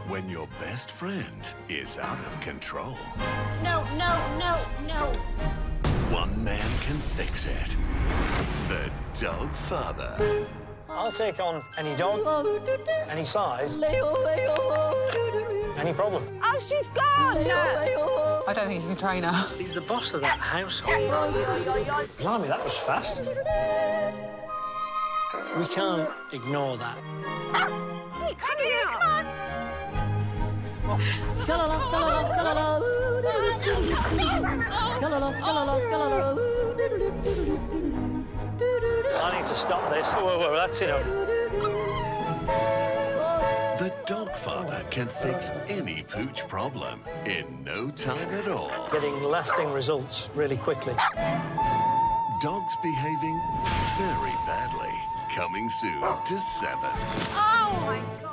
when your best friend is out of control. No, no, no, no. One man can fix it. The Dog Father. I'll take on any dog, any size, any problem. Oh, she's gone! I don't think you can train her. He's the boss of that household. Blimey, that was fast. We can't ignore that. Hey, come here! Come on! I need to stop this. Whoa, that's enough. The Dog Father can fix any pooch problem in no time at all. Getting lasting results really quickly. Dogs behaving very badly. Coming soon to 7. Oh, my God.